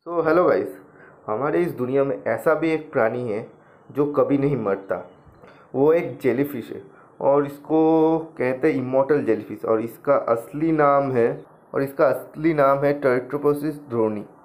तो hello guys, हमारे इस दुनिया में ऐसा भी एक प्राणी है जो कभी नहीं मरता। वो एक जेलीफिश है और इसको कहते हैं इमॉर्टल जेलीफिश। और इसका असली नाम है टेरेक्टोपोसिस ध्रोनी।